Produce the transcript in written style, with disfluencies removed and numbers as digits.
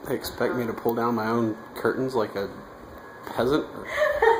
They expect me to pull down my own curtains like a peasant?